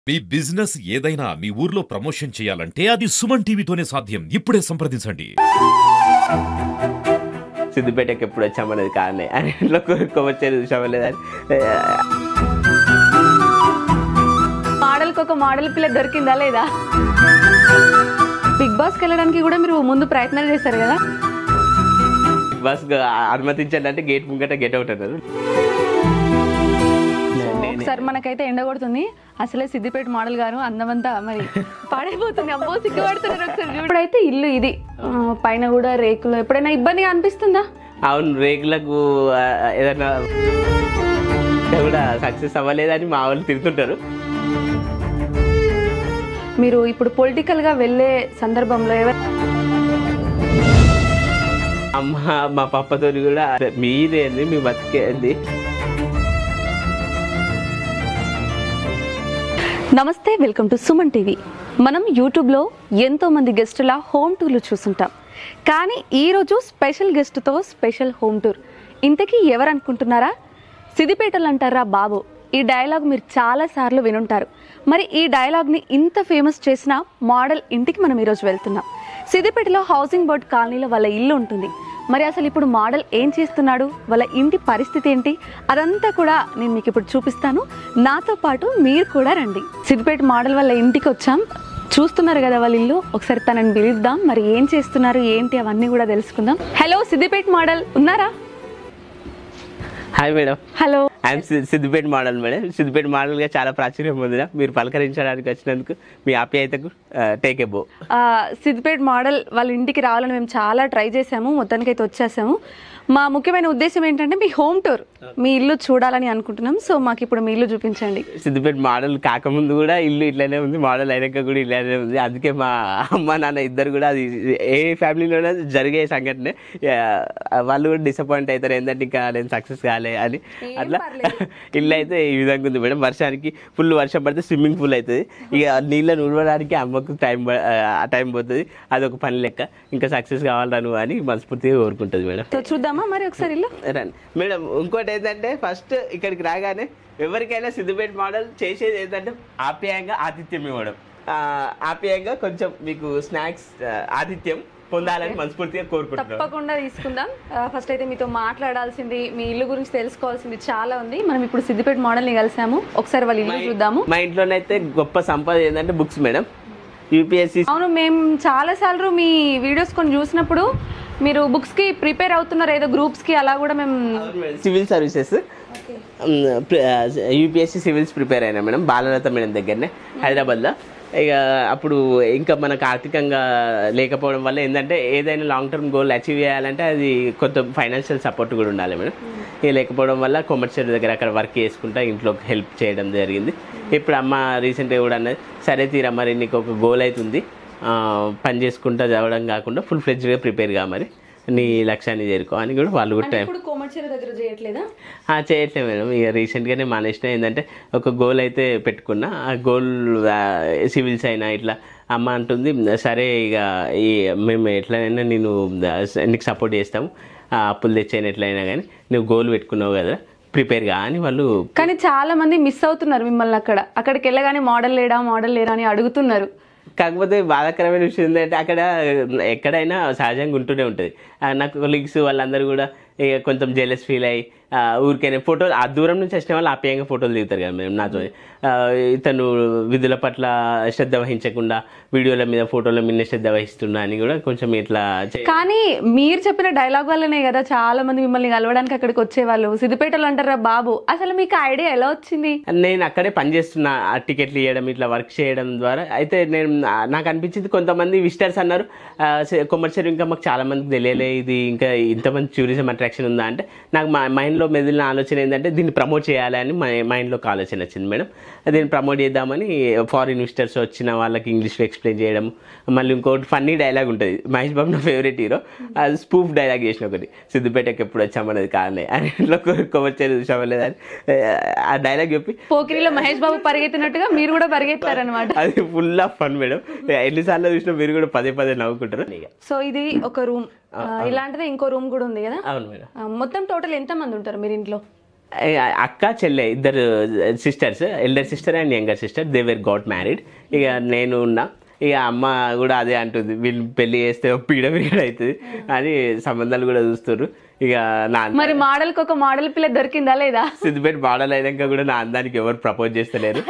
మీ business ఏదైనా మీ ఊర్లో promotion చేయాలంటే అది సుమన్ టీవీతోనే సాధ్యం. ఇప్పుడే సంప్రదించండి. సిద్దిపేటకి ఎప్పుడు వచ్చామనేది కారణే అని ఇంట్లో వచ్చేది చూసామలేదని మోడల్కి ఒక మోడల్ పిల్ల దొరికిందా లేదా? బిగ్ బాస్కి వెళ్ళడానికి కూడా మీరు ముందు ప్రయత్నాలు చేశారు కదా? బస్ అనుమతించండి అంటే గేట్ ముంగట గెట్ అవుట్ అన్నారు. ఒకసారి మనకైతే ఎండ కొడుతుంది. అసలే సిద్దిపేట మోడల్ గారు అందమంతా మరి పాడైపోతుంది. అబ్బో సిగ్గుపడుతున్నారు. ఒకసారి ఇప్పుడైతే ఇల్లు ఇది పైన కూడా రేకులు. ఎప్పుడైనా ఇబ్బందిగా అనిపిస్తుందా? అవును, రేకులకు ఏదైనా కూడా సక్సెస్ అవ్వలేదని మా వాళ్ళు తిరుగుతుంటారు. మీరు ఇప్పుడు పొలిటికల్ గా వెళ్ళే సందర్భంలో అమ్మ మా పప్పతో కూడా మీదేంది మీ బతికేంది. నమస్తే, వెల్కమ్ టు సుమన్ టీవీ. మనం యూట్యూబ్లో ఎంతోమంది గెస్టుల హోమ్ టూర్లు చూస్తుంటాం, కానీ ఈరోజు స్పెషల్ గెస్ట్తో స్పెషల్ హోమ్ టూర్. ఇంతకీ ఎవరు అనుకుంటున్నారా? సిద్దిపేటలు అంటారా బాబు. ఈ డైలాగ్ మీరు చాలాసార్లు వినుంటారు. మరి ఈ డైలాగ్ని ఇంత ఫేమస్ చేసిన మోడల్ ఇంటికి మనం ఈరోజు వెళ్తున్నాం. సిద్దిపేటలో హౌసింగ్ బోర్డ్ కాలనీలో వాళ్ళ ఇల్లు ఉంటుంది. మరి అసలు ఇప్పుడు మోడల్ ఏం చేస్తున్నాడు, వాళ్ళ ఇంటి పరిస్థితి ఏంటి, అదంతా కూడా నేను మీకు ఇప్పుడు చూపిస్తాను. నాతో పాటు మీరు కూడా రండి. సిద్దిపేట మోడల్ వాళ్ళ ఇంటికి వచ్చాం. చూస్తున్నారు కదా వాళ్ళ ఇల్లు. ఒకసారి తనని పిలుద్దాం. మరి ఏం చేస్తున్నారు ఏంటి అవన్నీ కూడా తెలుసుకుందాం. హలో, సిద్దిపేట మోడల్ ఉన్నారా? Hi madam. Hello, I'm Siddipet model madam. Siddipet మోడల్గా చాలా ప్రాచుర్యం పొందిన మీరు పలకరించడానికి వచ్చినందుకు మీ ఆప్యాయతకు టేక్ ఎబో. సిద్దిపేట మోడల్ వాళ్ళ ఇంటికి రావాలని మేము చాలా ట్రై చేసాము. మొత్తానికైతే వచ్చేసాము. మా ముఖ్యమైన ఉద్దేశం ఏంటంటే మీ హోమ్ టూర్, మీ ఇల్లు చూడాలని అనుకుంటున్నాం. సో మాకు ఇప్పుడు మీ ఇల్లు చూపించండి. సిద్దిపేట మోడల్ కాకముందు కూడా ఇల్లు ఇట్లానే ఉంది, మోడల్ అయినాక కూడా ఇట్లానే ఉంది. అందుకే మా అమ్మ నాన్న ఇద్దరు కూడా అది ఏ ఫ్యామిలీలోనే జరిగే సంఘటనే. వాళ్ళు కూడా డిసప్పాయింట్ అవుతారు, ఏంటంటే ఇంకా నేను సక్సెస్ కాలే అని. అట్లా ఇల్లు అయితే ఈ విధంగా ఉంది మేడం. వర్షానికి ఫుల్ వర్షం పడితే స్విమ్మింగ్ పూల్ అవుతుంది. ఇక నీళ్ళని ఉడవడానికి అమ్మకు టైం పోతుంది. అదొక పని లెక్క. ఇంకా సక్సెస్ కావాలను అని మనస్ఫూర్తిగా కోరుకుంటుంది మేడం. చూద్దామా మరి ఒకసారి ఇల్లు? రండి మేడం. ఇంకోటి ఏంటంటే ఫస్ట్ ఇక్కడికి రాగానే ఎవరికైనా సిద్దిపేట మోడల్ చేసేది ఏంటంటే ఆప్యాయంగా ఆతిథ్యం ఇవ్వడం. ఆప్యాయంగా కొంచెం మీకు స్నాక్స్ ఆతిథ్యం పొందాలని మనస్ఫూర్తిగా కోరుకుంటున్నాం. తప్పకుండా తీసుకుందాం. ఫస్ట్ అయితే మీతో మాట్లాడాల్సింది, మీ ఇల్లు గురించి తెలుసుకోవాల్సింది చాలా ఉంది. మనం ఇప్పుడు సిద్దిపేట మోడల్ ని కలిసాము. ఒకసారి వాళ్ళ ఇల్లు చూద్దాము. మా ఇంట్లోనైతే గొప్ప సంపద ఏంటంటే బుక్స్ మేడం. యూపీఎస్సీ. అవును, మేము చాలా సార్లు మీ వీడియోస్ కొన్ని చూసినప్పుడు మీరు బుక్స్ కి ప్రిపేర్ అవుతున్నారు, ఏదో గ్రూప్స్ కి, అలా కూడా మేము civil services UPSC civils prepare అయినా మేడం. బాలలత మేడం దగ్గరనే హైదరాబాద్లో. ఇక అప్పుడు ఇంకా మనకు ఆర్థికంగా లేకపోవడం వల్ల ఏంటంటే ఏదైనా లాంగ్ టర్మ్ గోల్ అచీవ్ చేయాలంటే అది కొంత ఫైనాన్షియల్ సపోర్ట్ కూడా ఉండాలి మేడం. ఇక లేకపోవడం వల్ల కొమర్షియల్ దగ్గర అక్కడ వర్క్ చేసుకుంటా ఇంట్లో హెల్ప్ చేయడం జరిగింది. ఇప్పుడు అమ్మ రీసెంట్గా కూడా అన్నది, సరే తీరా మరి నీకు ఒక గోల్ అవుతుంది, పని చేసుకుంటా చదవడం కాకుండా ఫుల్ ఫ్లెడ్జ్గా ప్రిపేర్ గా మరి నీ లక్ష్యాన్ని చేరుకో అని కూడా వాళ్ళు కూడా చేయట్లేదు మేడం. ఇక రీసెంట్గానే మానేసిన. ఏంటంటే ఒక గోల్ అయితే పెట్టుకున్నా. ఆ గోల్ సివిల్స్ అయినా ఇట్లా అమ్మ అంటుంది, సరే ఇక మేము ఎట్లయినా నీకు సపోర్ట్ చేస్తాము, అప్పులు తెచ్చైనా ఎట్లయినా కానీ నువ్వు గోల్ పెట్టుకున్నావు కదా ప్రిపేర్గా అని వాళ్ళు. కానీ చాలా మంది మిస్ అవుతున్నారు మిమ్మల్ని. అక్కడికి వెళ్ళగానే మోడల్ లేడా అని అడుగుతున్నారు. కాకపోతే బాధాకరమైన విషయం ఏంటంటే అక్కడ ఎక్కడైనా సహజంగా ఉంటూనే ఉంటుంది. నాకు కొలీగ్స్ వాళ్ళందరూ కూడా ఇక కొంచెం జెలస్ ఫీల్ అయ్యి ఊరికైనా ఫోటోలు ఆ దూరం నుంచి వచ్చిన వాళ్ళు ఆప్యాయంగా ఫోటోలు దిగుతారు కదా మేము నాతో. ఇతను విధుల పట్ల శ్రద్ధ వహించకుండా వీడియోల మీద ఫోటోల మీద శ్రద్ధ వహిస్తున్నా అని కూడా కొంచెం ఇట్లా. కానీ మీరు చెప్పిన డైలాగ్ వల్లనే కదా చాలా మంది మిమ్మల్ని కలవడానికి అక్కడికి వచ్చేవాళ్ళు. సిద్దిపేటలో అంటారా బాబు. అసలు మీకు ఐడియా ఎలా వచ్చింది? నేను అక్కడే పనిచేస్తున్నా, టికెట్లు ఇవ్వడం ఇట్లా వర్క్ చేయడం ద్వారా. అయితే నాకు అనిపించింది, కొంతమంది విజిటర్స్ అన్నారు కొమర్షియల్ ఇంకా మాకు చాలా మందికి తెలియలే ఇది ఇంకా ఇంతమంది టూరిజం అట్రాక్షన్ ఉందా అంటే, నాకు మా మైండ్లో మెదిలిన ఆలోచన ఏంటంటే దీన్ని ప్రమోట్ చేయాలని మైండ్లో ఒక ఆలోచన వచ్చింది మేడం. దీన్ని ప్రమోట్ చేద్దామని ఫారిన్ విజిటర్స్ వచ్చిన వాళ్ళకి ఇంగ్లీష్లో ఎక్స్ప్లెయిన్ చేయడం. మళ్ళీ ఇంకోటి ఫన్నీ డైలాగ్ ఉంటుంది, మహేష్ బాబు నా ఫేవరెట్ హీరో, అది స్పూఫ్ డైలాగ్ చేసిన ఒకటి, సిద్దిపేటకి ఎప్పుడు వచ్చామనేది కారణే అని ఇంట్లో కొమర్షియల్ చూసామలేదని ఆ డైలాగ్ చెప్పి పోకిరిలో మహేష్ బాబు పరిగెత్తినట్టుగా మీరు కూడా పరిగెత్తారనమాట. అది ఫుల్ ఆఫ్ ఫన్ మేడం. ఎన్నిసార్లు చూసినా మీరు కూడా పదే పదే నవ్వుకుంటారు. సో ఇది ఒక రూమ్, ఇలాంటిది ఇంకో రూమ్ కూడా ఉంది కదా? అవును మేడం. మొత్తం టోటల్ ఎంత మంది ఉంటారు మీరు ఇంట్లో? అక్క చెల్లె ఇద్దరు sisters, elder sister and younger sister. They were got married. ఇక నేను ఉన్నా. ఇక అమ్మ కూడా అదే అంటుంది, వీళ్ళు పెళ్లి చేస్తే పీడ అవుతుంది అని సంబంధాలు కూడా చూస్తారు. ఇక నా మరి మోడల్కి ఒక మోడల్ పిల్ల దొరికిందా లేదా? సిద్దిపేట మోడల్ అయినాక కూడా నా అందానికి ఎవరు ప్రపోజ్ చేస్తలేరు.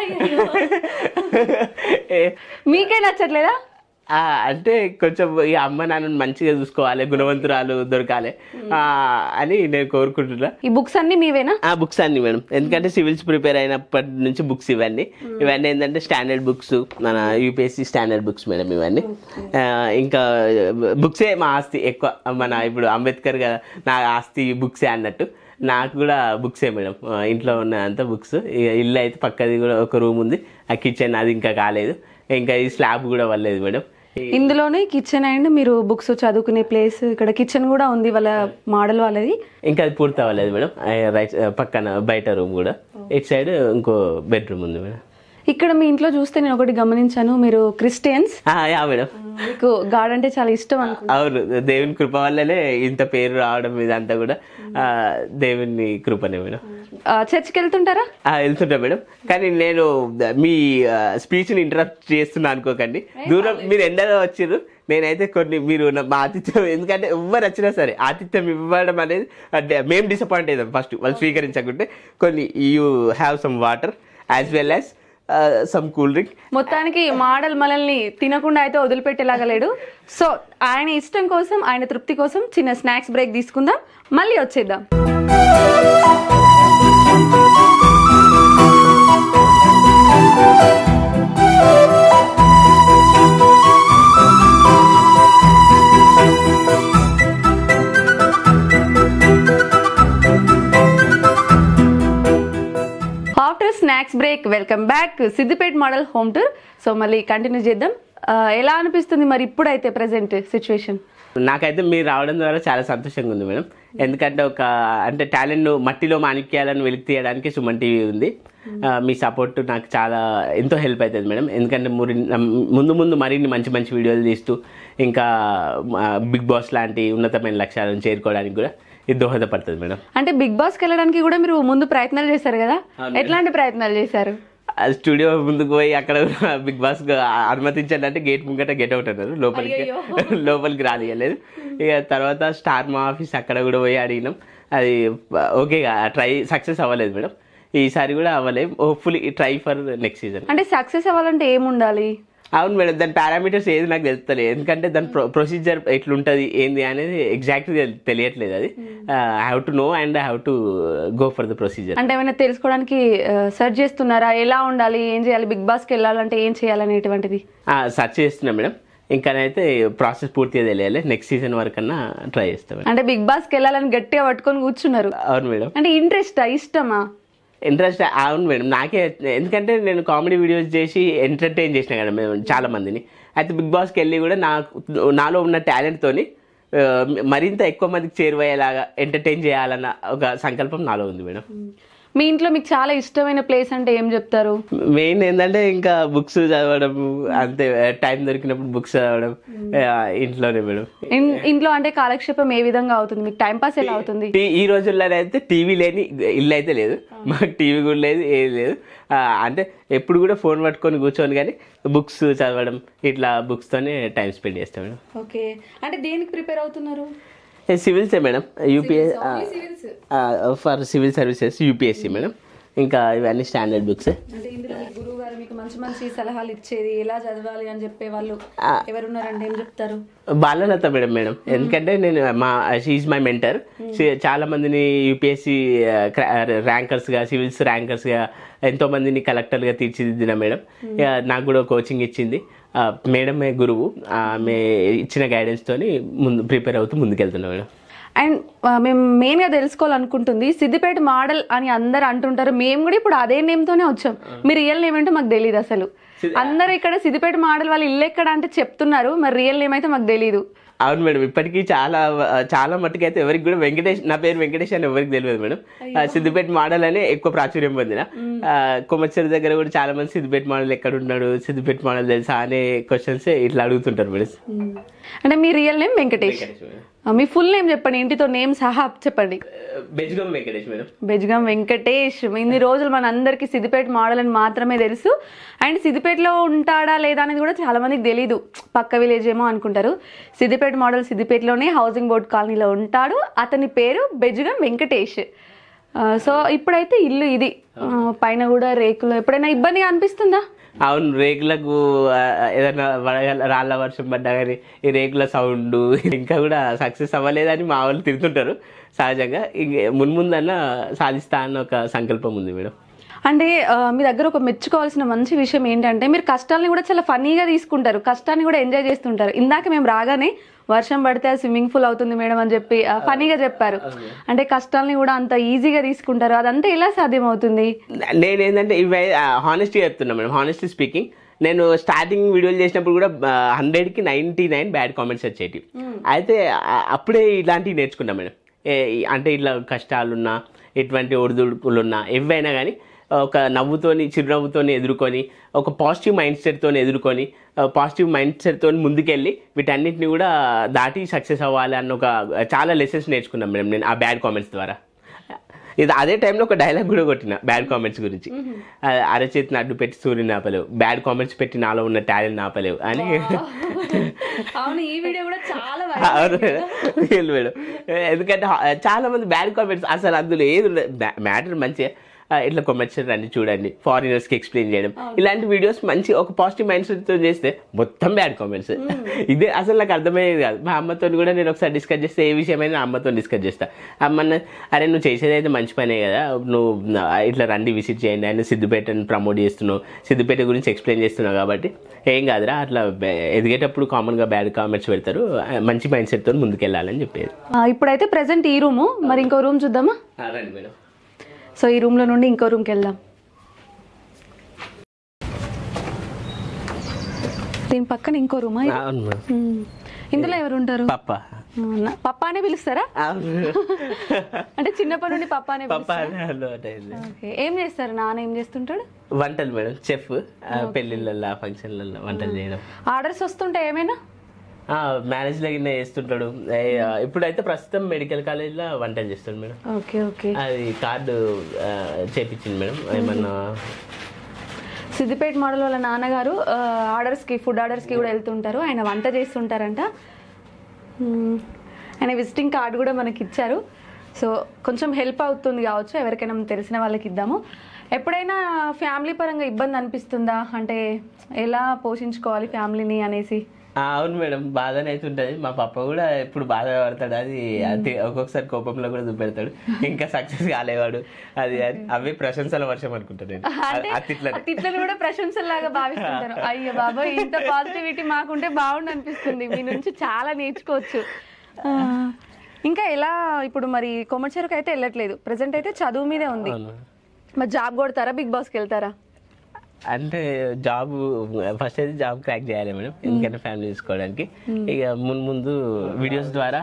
మీకే నచ్చట్లేదా? అంటే కొంచెం ఈ అమ్మ నాన్నని మంచిగా చూసుకోవాలి, గుణవంతురాలు దొరకాలి అని నేను కోరుకుంటున్నా. ఈ బుక్స్ అన్ని మీవేనా? బుక్స్ అన్ని మేడం, ఎందుకంటే సివిల్స్ ప్రిపేర్ అయినప్పటి నుంచి బుక్స్ ఇవన్నీ ఏంటంటే స్టాండర్డ్ బుక్స్, మన యూపీఎస్సీ స్టాండర్డ్ బుక్స్ మేడం ఇవన్నీ. ఇంకా బుక్సే మా ఆస్తి ఎక్కువ. మన ఇప్పుడు అంబేద్కర్ కదా, నా ఆస్తి బుక్సే అన్నట్టు నాకు కూడా బుక్సే మేడం. ఇంట్లో ఉన్న అంతా బుక్స్. ఇల్లు అయితే పక్కది కూడా ఒక రూమ్ ఉంది, ఆ కిచెన్ అది ఇంకా కాలేదు, ఇంకా ఈ స్లాబ్ కూడా వల్లేదు మేడం. ఇందులోనే కిచెన్ అండ్ మీరు బుక్స్ చదువుకునే ప్లేస్, ఇక్కడ కిచెన్ కూడా ఉంది వాళ్ళ మోడల్ వాళ్ళది. ఇంకా అది పూర్తి అవ్వలేదు మేడం. రైట్ పక్కన బయట రూమ్ కూడా, ఇటు సైడ్ ఇంకో బెడ్రూమ్ ఉంది మేడం. ఇక్కడ మీ ఇంట్లో చూస్తే నేను ఒకటి గమనించాను, మీరు క్రిస్టియన్స్. యా మేడం, మీకు గాడ్ అంటే చాలా ఇష్టం అనుకుంటా. అవును, దేవుని కృప వల్లనే ఇంత పేరు రావడం ఇదంతా కూడా దేవుని కృపనే మేడం. చర్చ్కి వెళ్తుంటారా? వెళ్తుంటా మేడం, కానీ నేను మీ స్పీచ్ని ఇంటరప్ట్ చేస్తున్నా అనుకోకండి. దూరం మీరు ఎండలో వచ్చిర్రు, నేనైతే కొన్ని మీరు మా ఆతిథ్యం, ఎందుకంటే ఎవరు వచ్చినా సరే ఆతిథ్యం ఇవ్వడం అనేది మేము డిసప్పాయింట్ అవుతాం ఫస్ట్ వాళ్ళు స్వీకరించకుంటే. కొన్ని you have some water as well as some cool drink. మొత్తానికి మోడల్ మనల్ని తినకుండా అయితే వదిలిపెట్టేలాగా లేడు. సో ఆయన ఇష్టం కోసం, ఆయన తృప్తి కోసం చిన్న స్నాక్స్ బ్రేక్ తీసుకుందాం, మళ్ళీ వచ్చేద్దాం. After snacks break welcome back Siddipet model home tour. So మళ్ళీ కంటిన్యూ చేద్దాం. ఎలా అనిపిస్తుంది మరి ఇప్పుడైతే ప్రెసెంట్ సిచ్యువేషన్? నాకైతే మీరు రావడం ద్వారా చాలా సంతోషంగా ఉంది మేడం. ఎందుకంటే అంటే టాలెంట్ను మట్టిలో మాణిక్యాలను వెలికి తీయడానికి సుమన్ టీవీ ఉంది. మీ సపోర్ట్ నాకు చాలా ఎంతో హెల్ప్ అవుతుంది మేడం. ఎందుకంటే ముందు ముందు మరిన్ని మంచి మంచి వీడియోలు తీస్తూ ఇంకా బిగ్ బాస్ లాంటి ఉన్నతమైన లక్ష్యాలను చేరుకోవడానికి కూడా ఇది దోహదపడుతుంది మేడం. అంటే బిగ్ బాస్కి వెళ్ళడానికి కూడా మీరు ముందు ప్రయత్నాలు చేశారు కదా, ఎట్లాంటి ప్రయత్నాలు చేశారు? స్టూడియో ముందుకు పోయి అక్కడ బిగ్ బాస్ అనుమతించండి అంటే గేట్ ముంగట గెట్ అవుట్ అన్నారు, లోపలికి రానియలేదు. ఇక తర్వాత స్టార్ మా ఆఫీస్ అక్కడ కూడా పోయి అడిగినాం, అది ఓకే సక్సెస్ అవ్వలేదు మేడం. ఈసారి కూడా అవ్వలేదు. Hopefully try for next season. అంటే సక్సెస్ అవ్వాలంటే ఏముండాలి? అవును మేడం, దాని పారామీటర్స్ ఏది నాకు తెలుస్తలేదు, ఎందుకంటే దాని ప్రొసీజర్ ఎట్లుంటుంది ఏంది అనేది ఎగ్జాక్ట్గా తెలియట్లేదు. అది I have to know and I have to go for the procedure. అంటే ఏమైనా తెలుసుకోవడానికి సెర్చ్ చేస్తున్నారా, ఎలా ఉండాలి, ఏం చేయాలి, బిగ్ బాస్కి వెళ్ళాలంటే ఏం చేయాలనేటువంటిది సెర్చ్ చేస్తున్నా మేడం. ఇంకానైతే ప్రాసెస్ పూర్తిగా తెలియాలి. నెక్స్ట్ సీజన్ వరకన్నా ట్రై చేస్తాం. అంటే బిగ్ బాస్కి వెళ్ళాలని గట్టిగా పట్టుకొని కూర్చున్నారు? అవును మేడం. అంటే ఇంట్రెస్టా, ఇష్టమా? ఇంట్రెస్ట్ అవును మేడం నాకే, ఎందుకంటే నేను కామెడీ వీడియోస్ చేసి ఎంటర్టైన్ చేసిన కదా మేము చాలా మందిని. అయితే బిగ్ బాస్కి వెళ్ళి కూడా నాలో ఉన్న టాలెంట్తోని మరింత ఎక్కువ మందికి చేరువయ్యేలాగా ఎంటర్టైన్ చేయాలన్న ఒక సంకల్పం నాలో ఉంది మేడం. మీ ఇంట్లో మీకు చాలా ఇష్టమైన ప్లేస్ అంటే ఏం చెప్తారు? మెయిన్ ఏంటంటే ఇంకా బుక్స్ చదవడం, అంతే. టైం దొరికినప్పుడు బుక్స్ చదవడం ఇంట్లోనే మేడం. ఇంట్లో అంటే కాలక్షేపం ఏ విధంగా అవుతుంది మీకు? టైం పాస్ ఎలా అవుతుంది? ఈ రోజుల్లో అయితే టీవీ లేని ఇల్లు అయితే లేదు, మాకు టీవీ కూడా లేదు, ఏది లేదు. అంటే ఎప్పుడు కూడా ఫోన్ పట్టుకొని కూర్చొని కానీ బుక్స్ చదవడం, ఇట్లా బుక్స్తోనే టైం స్పెండ్ చేస్తాం మేడం. ఓకే, అంటే దేనికి ప్రిపేర్ అవుతున్నారు? సివిల్సే madam, UPS for civil services UPSC madam. ఇంకా ఇవన్నీ స్టాండర్డ్ బుక్స్. అంటే ఇందులో మీ గురువు గారు మీకు మంచి మంచి సలహాలు ఇచ్చేది, ఎలా చదవాలి అని చెప్పే వాళ్ళు ఎవరున్నారంటే ఏం చెప్తారు? బాలలత మేడం. ఎందుకంటే నేను షీఈ్ మై మెంటర్. చాలా మందిని యూపీఎస్సీ ర్యాంకర్స్గా, సివిల్స్ ర్యాంకర్స్గా, ఎంతో మందిని కలెక్టర్గా తీర్చిదిద్దిన మేడం. నాకు కూడా కోచింగ్ ఇచ్చింది మేడమే గురువు. ఆమె ఇచ్చిన గైడెన్స్తోని ప్రిపేర్ అవుతూ ముందుకెళ్తున్నా మేడం. అండ్ మేము మెయిన్గా తెలుసుకోవాలనుకుంటుంది, సిద్దిపేట మోడల్ అని అందరు అంటుంటారు, మేము కూడా ఇప్పుడు అదే నేమ్తోనే వచ్చాం. మీ రియల్ నేమ్ ఏంటో మాకు తెలియదు అసలు. అందరూ ఇక్కడ సిద్దిపేట మోడల్ వాళ్ళు ఇల్లు ఎక్కడ అంటే చెప్తున్నారు, మరి రియల్ నేమ్ అయితే మాకు తెలియదు. అవును మేడం, ఇప్పటికీ చాలా మట్టుకు అయితే ఎవరికి కూడా నా పేరు వెంకటేష్ అని ఎవరికి తెలియదు మేడం. సిద్దిపేట మోడల్ అనే ఎక్కువ ప్రాచుర్యం పొందిన. కొమ్మచ్చేరి దగ్గర కూడా చాలా మంది సిద్దిపేట మోడల్ ఎక్కడ ఉన్నాడు, సిద్దిపేట మోడల్ తెలుసా అనే క్వశ్చన్స్ ఇట్లా అడుగుతుంటారు మేడం. అంటే మీ రియల్ నేమ్ వెంకటేష్? మీ ఫుల్ నేమ్ చెప్పండి, ఇంటితో నేమ్ సహా చెప్పండి. బెజ్గం వెంకటేష్ మేడం. బెజ్గం వెంకటేష్. ఇన్ని రోజులు మన అందరికి సిద్దిపేట మోడల్ అని మాత్రమే తెలుసు. అండ్ సిద్దిపేటలో ఉంటాడా లేదా అనేది కూడా చాలా మందికి తెలీదు, పక్క విలేజ్ ఏమో అనుకుంటారు. సిద్దిపేట మోడల్ సిద్దిపేటలోనే హౌసింగ్ బోర్డ్ కాలనీలో ఉంటాడు. అతని పేరు బెజ్గం వెంకటేష్. సో ఇప్పుడైతే ఇల్లు ఇది, పైన కూడా రేకులు. ఎప్పుడైనా ఇబ్బందిగా అనిపిస్తుందా? అవును, రేకులకు ఏదైనా రాళ్ళ వర్షం పడ్డా కానీ ఈ రేకుల సౌండ్ ఇంకా కూడా సక్సెస్ అవ్వలేదని మా వాళ్ళు తిరుగుతుంటారు సహజంగా. ఇంక మున్ముందన్నా సాధిస్తా అన్న ఒక సంకల్పం ఉంది మేడం. అంటే మీ దగ్గర ఒక మెచ్చుకోవాల్సిన మంచి విషయం ఏంటంటే మీరు కష్టాలని కూడా చాలా ఫన్నీగా తీసుకుంటారు, కష్టాన్ని కూడా ఎంజాయ్ చేస్తుంటారు. ఇందాక మేము రాగానే వర్షం పడితే స్విమ్మింగ్ పూల్ అవుతుంది మేడం అని చెప్పి ఫన్నీగా చెప్పారు. అంటే కష్టాలని కూడా అంత ఈజీగా తీసుకుంటారు, అదంతా ఎలా సాధ్యం అవుతుంది? నేనేంటంటే ఇవి హానెస్ట్గా చెప్తున్నా మేడం. హానెస్ట్లీ స్పీకింగ్, నేను స్టార్టింగ్ వీడియోలు చేసినప్పుడు కూడా 100కి 99 బ్యాడ్ కామెంట్స్ వచ్చేటివి. అయితే అప్పుడే ఇలాంటివి నేర్చుకున్నా మేడం. అంటే ఇట్లా కష్టాలున్నా, ఎటువంటి ఒడిదుడుకులున్నా, ఏవైనా కానీ ఒక నవ్వుతోని, చిరునవ్వుతోని ఎదుర్కొని, ఒక పాజిటివ్ మైండ్ సెట్తో ఎదుర్కొని, పాజిటివ్ మైండ్ సెట్తో ముందుకెళ్ళి వీటన్నిటిని కూడా దాటి సక్సెస్ అవ్వాలి అన్న ఒక చాలా లెసన్స్ నేర్చుకున్నాను మేడం నేను ఆ బ్యాడ్ కామెంట్స్ ద్వారా. ఇది అదే టైంలో ఒక డైలాగ్ కూడా కొట్టిన బ్యాడ్ కామెంట్స్ గురించి. అరచేతిని అడ్డు పెట్టి సూర్యుని ఆపలేవు, బ్యాడ్ కామెంట్స్ పెట్టి నాలో ఉన్న టాలెంట్ ఆపలేవు అని. అవును, ఈ వీడియో కూడా చాలా మేడం. ఎందుకంటే చాలా మంది బ్యాడ్ కామెంట్స్, అసలు అందులో ఏది మ్యాటర్ మంచిగా ఇట్లా కొమర్షియల్ రండి చూడండి, ఫారినర్స్కి ఎక్స్ప్లెయిన్ చేయడం, ఇలాంటి వీడియోస్ మంచి ఒక పాజిటివ్ మైండ్ సెట్తో చేస్తే మొత్తం బ్యాడ్ కామెంట్స్. ఇదే అసలు నాకు అర్థమయ్యేది కాదు. మా అమ్మతో కూడా నేను ఒకసారి డిస్కస్ చేస్తే ఏ విషయమైనా అమ్మతో డిస్కస్ చేస్తా. అమ్మన్న అరే నువ్వు చేసేది అయితే మంచి పనే కదా, నువ్వు ఇట్లా రండి విజిట్ చేయండి, ఆయన సిద్దిపేటని ప్రమోట్ చేస్తున్నావు, సిద్దిపేట గురించి ఎక్స్ప్లెయిన్ చేస్తున్నావు కాబట్టి ఏం కాదురా, అట్లా ఎదిగేటప్పుడు కామన్గా బ్యాడ్ కామెంట్స్ పెడతారు, మంచి మైండ్ సెట్తో ముందుకెళ్ళాలని చెప్పేది. ఇప్పుడైతే ప్రెసెంట్ ఈ రూము, మరి ఇంకో రూమ్ చూద్దామా? రండి మేడం. సో ఈ రూమ్లో నుండి ఇంకో రూమ్కి వెళ్దాం. దీని పక్కన ఇంకో రూమా? ఇందులో ఎవరు ఉంటారు? పప్పా అనే పిలుస్తారా? అంటే చిన్నప్పటి నుండి పప్పా అనే ఏం చేస్తారు? నాన్న ఏం చేస్తుంటాడు? వంటలు మేడం, చెఫ్. పెళ్లిళ్ళల్లో, ఫంక్షన్లలో వంటలు చేయడం. ఆర్డర్స్ వస్తుంటాయి ఏమైనా? మ్యారేజ్ లగిన చేస్తుంటాడు. ఇప్పుడైతే ప్రస్తుతం మెడికల్ కాలేజ్లో వంటలు చేస్తాడు మేడం. Okay okay. అది కార్డు చేపించింది మేడం. ఏమన్నా సిద్దిపేట మోడల్ వాళ్ళ నాన్నగారు ఆర్డర్స్కి, ఫుడ్ ఆర్డర్స్కి కూడా వెళ్తుంటారు, ఆయన వంట చేస్తుంటారంట. ఆయన విజిటింగ్ కార్డు కూడా మనకి ఇచ్చారు. సో కొంచెం హెల్ప్ అవుతుంది కావచ్చు, ఎవరికైనా తెలిసిన వాళ్ళకి ఇద్దాము. ఎప్పుడైనా ఫ్యామిలీ పరంగా ఇబ్బంది అనిపిస్తుందా, అంటే ఎలా పోషించుకోవాలి ఫ్యామిలీని అనేసి? అవును మేడం, బాధనే అవుతుంటది. మా పప్ప కూడా ఎప్పుడు బాధపడతాడు, అది ఒక్కొక్కసారి కోపంలో కూడా చూపెడతాడు, ఇంకా సక్సెస్ కాలేవాడు, అది అవి ప్రశంసల వర్షం అనుకుంటాను నేను. తిట్లను కూడా ప్రశంసలాగా భావిస్తుంటాను. అయ్యో బాబా, ఇంత పాజిటివిటీ మాకుంటే బాగుండు అనిపిస్తుంది, మీ నుంచి చాలా నేర్చుకోవచ్చు. ఇంకా ఎలా ఇప్పుడు మరి కొమర్చెరుకు అయితే వెళ్ళట్లేదు, ప్రెసెంట్ అయితే చదువు మీదే ఉంది. మరి జాబ్ కొడతారా, బిగ్ బాస్కి వెళ్తారా? అంటే జాబ్ ఫస్ట్ అయితే జాబ్ క్రాక్ చేయాలి మేడం, ఎందుకంటే ఫ్యామిలీ చూసుకోవడానికి. ఇక ముందు వీడియోస్ ద్వారా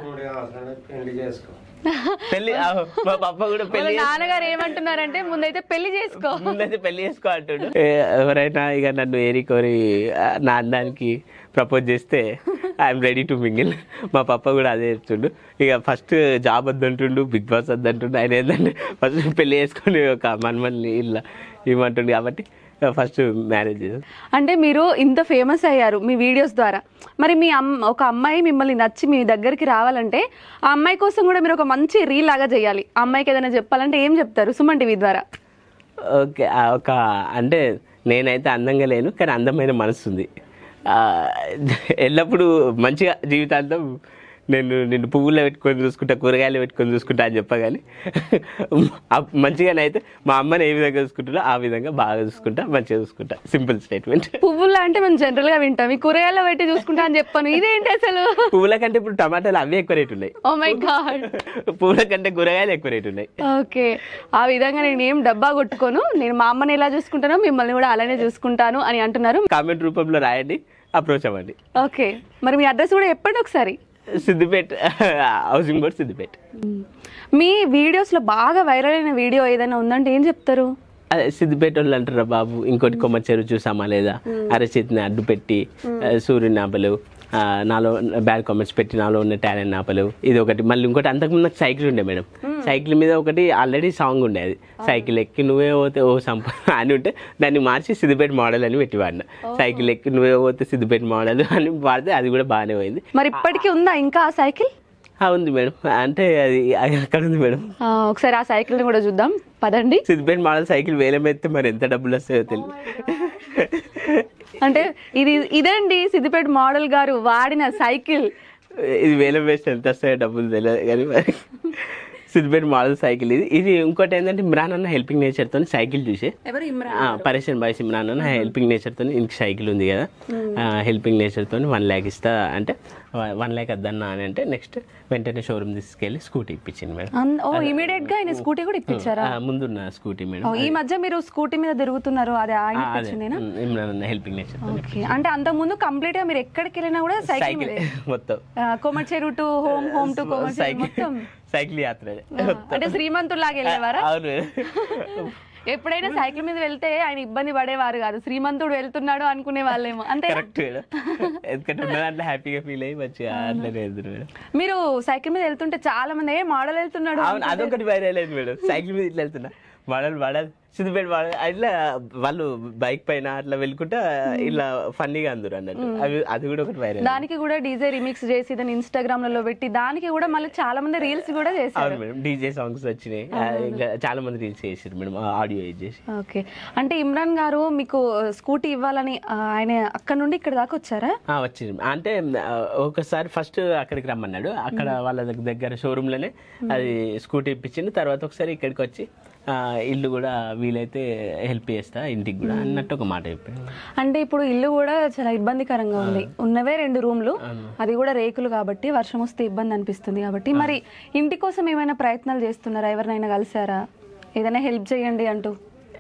పెళ్లి, మా పప్ప కూడా పెళ్లి, నాన్నగారు ఏమంటున్నారంటే ముందైతే పెళ్లి చేసుకో అంటాడు. ఎవరైనా ఇక నన్ను ఏరి కోరి నా అందానికి ప్రపోజ్ చేస్తే ఐఎమ్ రెడీ టు మింగిల్. మా పప్ప కూడా అదే చెప్తుండు. ఇక ఫస్ట్ జాబ్ వద్దంటుండు, బిగ్ బాస్ వద్దంటుండు. ఆయన ఏంటంటే ఫస్ట్ పెళ్లి చేసుకొని ఒక మనమల్ని ఇలా ఇవ్వమంటుండు, కాబట్టి ఫస్ట్ మ్యారేజ్. అంటే మీరు ఇంత ఫేమస్ అయ్యారు మీ వీడియోస్ ద్వారా, మరి మీ ఒక అమ్మాయి మిమ్మల్ని నచ్చి మీ దగ్గరికి రావాలంటే ఆ అమ్మాయి కోసం కూడా మీరు ఒక మంచి రీల్ లాగా చేయాలి. ఆ అమ్మాయికి ఏదైనా చెప్పాలంటే ఏం చెప్తారు సుమన్ టీవీ ద్వారా? ఓకే, అంటే నేనైతే అందంగా లేను, కానీ అందమైన మనసు ఉంది. ఎల్లప్పుడూ మంచిగా జీవితాంతం నిన్ను పువ్వుల్లో పెట్టుకొని చూసుకుంటా, కూరగాయలు పెట్టుకొని చూసుకుంటా అని చెప్పగానే మంచిగానైతే మా అమ్మని ఏ విధంగా చూసుకుంటున్నా ఆ విధంగా బాగా చూసుకుంటా, మంచిగా చూసుకుంటా. Simple statement. పువ్వుల్లో అంటే మనం జనరల్ గా వింటాం, ఈ కూరగాయల్లో పెట్టి చూసుకుంటా అని చెప్పాను, ఇదేంటి అసలు? పువ్వుల కంటే ఇప్పుడు టమాటాలు అవే ఎక్కువ రేటు ఉన్నాయి. ఓ మై గాడ్, పువ్వుల కంటే కూరగాయలు ఎక్కువ రేటు ఉన్నాయి. ఓకే, ఆ విధంగా నేను ఏం డబ్బా కొట్టుకోను, నేను మా అమ్మని ఎలా చూసుకుంటానో మిమ్మల్ని కూడా అలానే చూసుకుంటాను అని అంటున్నారు. కామెంట్ రూపంలో రాయండి, అప్రోచ్ అవ్వండి. ఓకే, మరి మీ అడ్రస్ కూడా చెప్పండి ఒకసారి. Siddipet, housing board Siddipet. మీ వీడియోస్లో బాగా వైరల్ అయిన వీడియో ఏదైనా ఉందంటే ఏం చెప్తారు? అదే సిద్దిపేట వాళ్ళు అంటారా బాబు, ఇంకోటి కొమర్చెరువు చూసామా లేదా, అరచేతిని అడ్డు పెట్టి సూర్యుని ఆపలేవు, నాలో బ్యాడ్ కామెంట్స్ పెట్టి నాలో ఉన్న టాలెంట్ ఆపలేవు, ఇది ఒకటి. మళ్ళీ ఇంకోటి అంతకుముందు నాకు సైకిల్ ఉండే మేడం, సైకిల్ మీద ఒకటి ఆల్రెడీ సాంగ్ ఉండేది, సైకిల్ ఎక్కి నువ్వే పోతే ఓ సంప అని ఉంటే దాన్ని మార్చి సిద్దిపేట మోడల్ అని పెట్టి వాడిన. సైకిల్ ఎక్కి నువ్వే పోతే సిద్దిపేట మోడల్ అని వాడితే అది కూడా బాగానే పోయింది. మరి ఇప్పటికీ ఉందా ఇంకా ఆ సైకిల్? ఉంది మేడం, అంటే అది అక్కడ ఉంది మేడం. ఒకసారి ఆ సైకిల్ కూడా చూద్దాం పదండి. సిద్దిపేట మోడల్ సైకిల్ వేలం ఎత్తే మరి ఎంత డబ్బులు వస్తాయో తెలియదు. అంటే ఇదేంటి సిద్దిపేట మోడల్ గారు వాడిన సైకిల్, ఇది వేలం వేస్తే ఎంత వస్తాయో డబ్బులు తెలియదు కానీ మరి సిద్దిపేట మోడల్ సైకిల్ ఇది. ఇది ఇంకోటి ఏంటంటే ఇమ్రాన్ అన్న హెల్పింగ్ నేచర్తో సైకిల్ చూసే పరేషన్ బాయ్స్ ఇమ్రాన్ అన్న హెల్పింగ్ నేచర్తో ఇంక సైకిల్ ఉంది కదా, హెల్పింగ్ నేచర్తో 1 lakh ఇస్తా అంటే 1 lakh వద్దన్నా అని అంటే నెక్స్ట్ వెంటనే షోరూమ్ తీసుకెళ్ళి స్కూటీ ఇప్పించింది మేడం. ఇమీడియట్ గా ఆయన స్కూటీ కూడా ఇప్పించారా? ముందున్న స్కూటీ మేడం. ఈ మధ్య మీరు స్కూటీ మీద తిరుగుతున్నారు, అది ఆయన ఇప్పించిందేనా? ఇమ్రాన్ అన్న హెల్పింగ్ నేచర్. అంటే అంత ముందు కంప్లీట్ గా మీరు ఎక్కడికి వెళ్ళినా కూడా సైకిల్ మొత్తం Komaticheru to home to Komaticheru మొత్తం సైకిల్ యాత్ర. అంటే శ్రీమంతులాగా వెళ్ళేవారా? అవును. ఎప్పుడైనా సైకిల్ మీద వెళ్తే ఆయన ఇబ్బంది పడేవారు కాదు, శ్రీమంతుడు వెళ్తున్నాడు అనుకునే వాళ్ళేమో. అంతే కరెక్ట్. ఎందుకంటే అట్లా హ్యాపీగా ఫీల్ అయ్యి మంచిగా అట్లనే ఎదురు. మీరు సైకిల్ మీద వెళ్తుంటే చాలా మంది మోడల్ వెళ్తున్నాడు, అదొకటి వైరల్ అయింది మేడం. సైకిల్ మీద ఇట్లా వెళ్తున్నా మోడల్ సిద్దిపేట మోడల్ ఇట్లా వాళ్ళు బైక్ పైన అట్లా వెళ్ళుకుంటా ఇలా ఫన్నీగా అందరు అన్నట్టు, అది కూడా ఒకటి వైరల్. దానికి కూడా డీజే రిమిక్స్ చేసి దాన్ని ఇన్స్టాగ్రామ్ లలో పెట్టి దానికి కూడా మళ్ళీ చాలా మంది రీల్స్ కూడా చేశారు. అవును మేడం, డీజే సాంగ్స్ వచ్చినాయి, ఇంకా చాలా మంది రీల్స్ చేసారు మేడం, ఆడియో చేసి. ఓకే, అంటే ఇమ్రాన్ గారు మీకు స్కూటీ ఇవ్వాలని ఆయన అక్కడ నుండి ఇక్కడ దాకా వచ్చారా? వచ్చింది. అంటే ఒకసారి ఫస్ట్ అక్కడికి రమ్మన్నాడు, అక్కడ వాళ్ళ దగ్గర షోరూమ్ లోనే అది స్కూటీ ఇప్పించింది. తర్వాత ఒకసారి ఇక్కడికి వచ్చి ఇల్లు కూడా వీలైతే హెల్ప్ చేస్తా ఇంటికి కూడా అన్నట్టు ఒక మాట చెప్పాడు. అంటే ఇప్పుడు ఇల్లు కూడా చాలా ఇబ్బందికరంగా ఉంది, ఉన్నవే 2 రూమ్లు, అది కూడా రేకులు కాబట్టి వర్షం వస్తే ఇబ్బంది అనిపిస్తుంది కాబట్టి. మరి ఇంటి కోసం ఏమైనా ప్రయత్నాలు చేస్తున్నారా? ఎవరినైనా కలిసారా? ఏదైనా హెల్ప్ చేయండి అంటూ?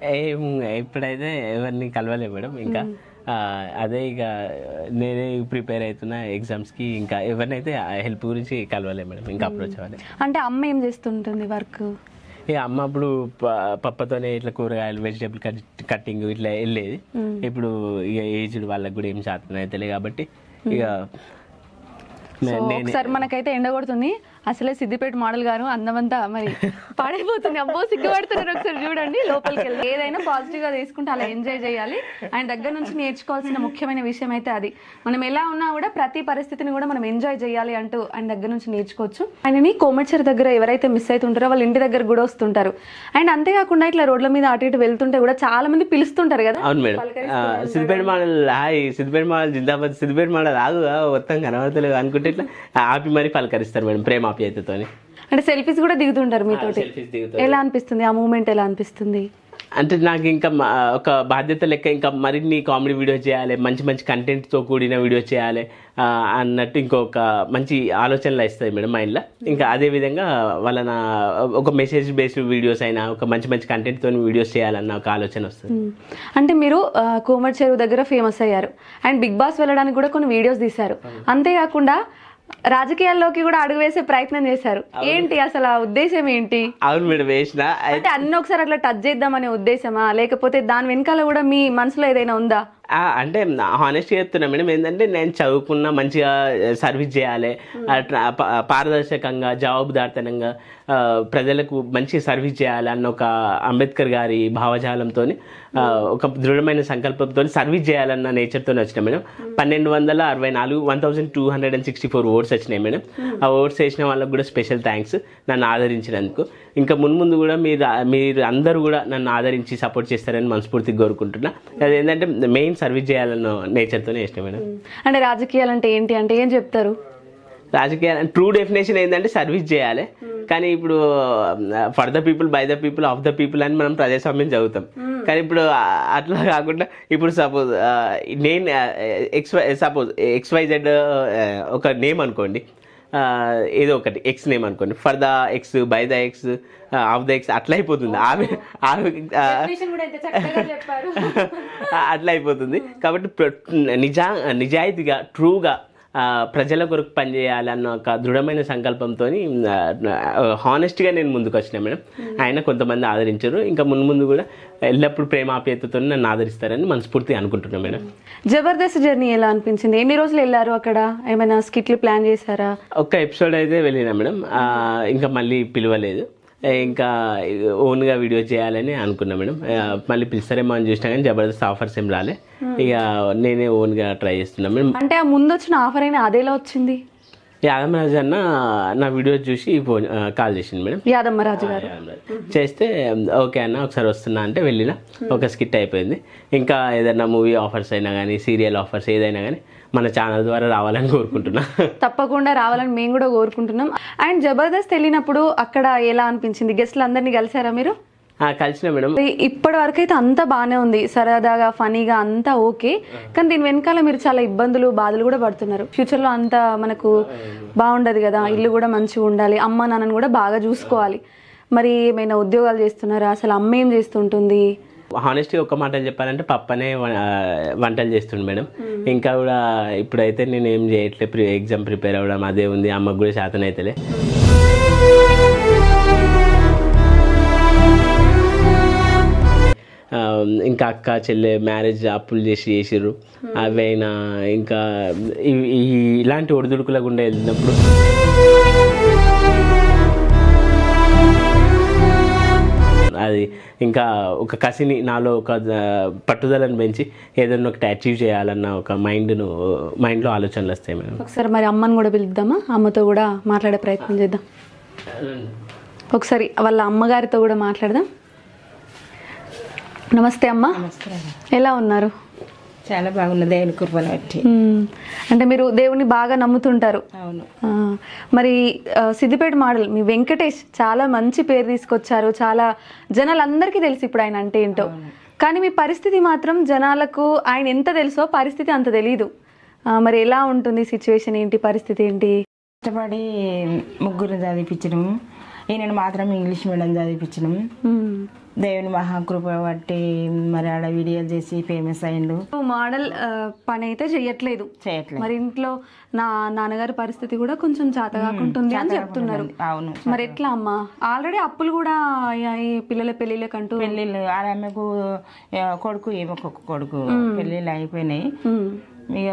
ఇప్పుడైతే ఎవరిని కలవలే మేడం, ఇంకా అదే ఇక నేనే ప్రిపేర్ అవుతున్నా ఎగ్జామ్స్కి, ఇంకా ఎవరినైతే హెల్ప్ గురించి కలవలే మేడం, ఇంకా అప్రోచ్ అవ్వాలి. అంటే అమ్మ ఏం చేస్తుంటుంది వర్క్? ఇక అమ్మ అప్పుడు పప్పతోనే ఇట్లా కూరగాయలు వెజిటేబుల్ కట్టింగ్ ఇట్లా వెళ్ళేది. ఇప్పుడు ఇక ఏజ్డ్ వాళ్ళకి కూడా ఏం శాతం అవుతలే కాబట్టి ఇక ఒకసారి మనకైతే ఎండ కొడుతుంది, అసలే సిద్దిపేట మోడల్ గారు అందమంతా మరి పాడైపోతుంది. అబ్బో సిగ్గుపడుతున్నారు, ఒకసారి చూడండి లోపలికి వెళ్ళి. ఏదైనా పాజిటివ్ గా తీసుకుంటే అలా ఎంజాయ్ చేయాలి. ఆయన దగ్గర నుంచి నేర్చుకోవాల్సిన ముఖ్యమైన విషయం అయితే అది. మనం ఎలా ఉన్నా కూడా ప్రతి పరిస్థితిని కూడా మనం ఎంజాయ్ చేయాలి అంటూ ఆయన దగ్గర నుంచి నేర్చుకోవచ్చు. ఆయనని కోమటిచెరు దగ్గర ఎవరైతే మిస్ అవుతుంటారో వాళ్ళ ఇంటి దగ్గర కూడా వస్తుంటారు. అండ్ అంతేకాకుండా ఇట్లా రోడ్ల మీద అటు ఇటు వెళ్తుంటే కూడా చాలా మంది పిలుస్తుంటారు కదా. అవును madam, Siddipet model hi, Siddipet model జిందాబాద్, సిద్దిపేట మోడల్ ఆగు మొత్తం కనబడతలేదు అనుకుంటే ఇట్లా ఆపి మరి పలకరిస్తారు మేడం ప్రేమ ఆప్యాయతతో. అంటే సెల్ఫీస్ కూడా దిగుతుంటారు మీతోటి, ఎలా అనిపిస్తుంది ఆ మూమెంట్? ఎలా అనిపిస్తుంది అంటే నాకు ఇంకా ఒక బాధ్యత లెక్క ఇంకా మరిన్ని కామెడీ వీడియోస్ చేయాలి, మంచి మంచి కంటెంట్తో కూడిన వీడియోస్ చేయాలి అన్నట్టు ఇంకొక మంచి ఆలోచనలు వస్తాయి మేడం మైండ్లో. ఇంకా అదేవిధంగా వాళ్ళ ఒక మెసేజ్ బేస్డ్ వీడియోస్ అయినా ఒక మంచి మంచి కంటెంట్తో వీడియోస్ చేయాలన్న ఒక ఆలోచన వస్తుంది. అంటే మీరు కోమటిచెరు దగ్గర ఫేమస్ అయ్యారు అండ్ బిగ్ బాస్ వెళ్ళడానికి కూడా కొన్ని వీడియోస్ తీశారు, అంతేకాకుండా రాజకీయాల్లోకి కూడా అడుగు వేసే ప్రయత్నం చేశారు. ఏంటి అసలు ఆ ఉద్దేశం ఏంటి? అవును మేడం, వేసిన అంటే అన్ని ఒకసారి అట్లా టచ్ చేద్దామనే ఉద్దేశమా, లేకపోతే దాని వెనకాల కూడా మీ మనసులో ఏదైనా ఉందా? అంటే హానెస్ట్గా చెప్తున్నా మేడం, ఏంటంటే నేను చదువుకున్నా మంచిగా సర్వీస్ చేయాలి, పారదర్శకంగా జవాబుదారితనంగా ప్రజలకు మంచి సర్వీస్ చేయాలి అన్న ఒక అంబేద్కర్ గారి భావజాలంతో ఒక దృఢమైన సంకల్పంతో సర్వీస్ చేయాలన్న నేచర్తో వచ్చినాయి మేడం. 1264 1264 ఓట్స్ వచ్చినాయి మేడం. ఆ ఓట్స్ వేసిన వాళ్ళకు కూడా స్పెషల్ థ్యాంక్స్ నన్ను ఆదరించినందుకు. ఇంకా మున్ముందు కూడా మీరు అందరూ కూడా నన్ను ఆదరించి సపోర్ట్ చేస్తారని మనస్ఫూర్తిగా కోరుకుంటున్నా. అదేంటంటే మెయిన్ సర్వీస్ చేయాలన్న నేచర్తోనే ఇష్టం మేడం. అంటే రాజకీయాలు అంటే ఏంటి అంటే ఏం చెప్తారు? రాజకీయాలు ట్రూ డెఫినేషన్ ఏంటంటే సర్వీస్ చేయాలి, కానీ ఇప్పుడు for the people by the people of the people అని మనం ప్రజాస్వామ్యం చదువుతాం. కానీ ఇప్పుడు అట్లా కాకుండా ఇప్పుడు సపోజ్ నేను XYZ ఒక నేమ్ అనుకోండి, ఏదో ఒకటి ఎక్స్ నేమ్ అనుకోండి, for the X by the X of the X అట్లా అయిపోతుంది. అట్లా అయిపోతుంది. కాబట్టి నిజాయితీగా ట్రూగా ప్రజల కొరకు పనిచేయాలన్న ఒక దృఢమైన సంకల్పంతో హానెస్ట్గా నేను ముందుకు వచ్చినా మేడం. ఆయన కొంతమంది ఆదరించారు, ఇంకా ముందు కూడా ఎల్లప్పుడూ ప్రేమాప్యతతో నన్ను ఆదరిస్తారని మనస్ఫూర్తిగా అనుకుంటున్నాను మేడం. జబర్దస్త్ జర్నీ ఎలా అనిపించింది? ఎన్ని రోజులు వెళ్ళారు అక్కడ? ఏమైనా స్కిట్లు ప్లాన్ చేశారా? ఒక్క ఎపిసోడ్ అయితే వెళ్ళినా మేడం, ఇంకా మళ్ళీ పిలవలేదు. ఇంకా ఓన్గా వీడియో చేయాలని అనుకున్నా మేడం. మళ్ళీ పిలుస్తారేమో అని చూసినా కానీ జబర్దస్త్ ఆఫర్స్ ఏం రాలే. ఇక నేనే ఓన్గా ట్రై చేస్తున్నా మేడం. అంటే ఆ ముందు వచ్చిన ఆఫర్ అయినా అదేలా వచ్చింది? యాదమ్మరాజు అన్న నా వీడియో చూసి ఫోన్ కాల్ చేసింది మేడం. యాదమ్మరాజు గారు చేస్తే ఓకే అన్న ఒకసారి వస్తున్నా అంటే వెళ్ళిన, ఒక స్కిట్ అయిపోయింది. ఇంకా ఏదైనా మూవీ ఆఫర్స్ అయినా కానీ సీరియల్ ఆఫర్స్ ఏదైనా కానీ మన ఛానల్ ద్వారా రావాలని కోరుకుంటున్నా. తప్పకుండా రావాలని మేము కూడా కోరుకుంటున్నాం. అండ్ జబర్దస్త్ వెళ్ళినప్పుడు అక్కడ ఎలా అనిపించింది? గెస్ట్లు అందరినీ కలిసారా మీరు? కలిసిన మేడం. ఇప్పటి వరకు అయితే అంతా బాగానే ఉంది, సరదాగా ఫనీగా అంతా ఓకే. కానీ దీని వెనకాల మీరు చాలా ఇబ్బందులు బాధలు కూడా పడుతున్నారు. ఫ్యూచర్లో అంతా మనకు బాగుండదు కదా, ఇల్లు కూడా మంచిగా ఉండాలి, అమ్మ నాన్నని కూడా బాగా చూసుకోవాలి. మరి ఏమైనా ఉద్యోగాలు చేస్తున్నారా? అసలు అమ్మ ఏం చేస్తుంటుంది? హానెస్ట్గా ఒక్క మాటలు చెప్పాలంటే పప్పనే వంటలు చేస్తుండే మేడం. ఇంకా కూడా ఇప్పుడైతే నేను ఏం చేయట్లేదు, ఎగ్జామ్ ప్రిపేర్ అవ్వడం అదే ఉంది. అమ్మకు కూడా శాతం అయితేలే. ఇంకా అక్క చెల్లె మ్యారేజ్ అప్పులు చేసిర్రు, అవైనా ఇంకా ఇలాంటి ఒడిదుడుకుల గుండా వెళ్ళినప్పుడు అది ఇంకా ఒక కసిని నాలో ఒక పట్టుదలను పెంచి ఏదైనా ఒకటి అచీవ్ చేయాలన్న ఒక మైండ్లో ఆలోచనలు వస్తాయి మేడం. ఒకసారి మరి అమ్మని కూడా పిలుద్దామా? అమ్మతో కూడా మాట్లాడే ప్రయత్నం చేద్దాం. ఒకసారి వాళ్ళ అమ్మగారితో కూడా మాట్లాడదాం. నమస్తే అమ్మ, ఎలా ఉన్నారు? చాలా బాగున్నా, దేవుని కృపను బట్టి. అంటే మీరు దేవుని బాగా నమ్ముతుంటారు. అవును. మరి సిద్దిపేట మోడల్ మీ వెంకటేష్ చాలా మంచి పేరు తీసుకొచ్చారు, చాలా జనాలందరికీ తెలుసు ఇప్పుడు ఆయన అంటే ఏంటో. కానీ మీ పరిస్థితి మాత్రం జనాలకు ఆయన ఎంత తెలుసో పరిస్థితి అంత తెలీదు. మరి ఎలా ఉంటుంది సిచ్యువేషన్, ఏంటి పరిస్థితి ఏంటి? కష్టపడి ముగ్గురు చదివించడం, ఈయనను మాత్రం ఇంగ్లీష్ మీడియం చదివించడం. దేవుని మహాకృప బట్టి మరి ఆడ వీడియోలు చేసి ఫేమస్ అయ్యిండు. మోడల్ పని అయితే చేయట్లేదు. మరి ఇంట్లో నాన్నగారి పరిస్థితి కూడా కొంచెం చేత కాకుంటుంది అని చెప్తున్నారు. అవును. మరి ఎట్లా అమ్మా? ఆల్రెడీ అప్పులు కూడా అయ్యాయి పిల్లల పెళ్లిళ్ళకంటూ. పెళ్ళిళ్ళు ఆమెకు కొడుకు ఏమొక కొడుకు పెళ్ళిళ్ళు అయిపోయినాయి. ఇక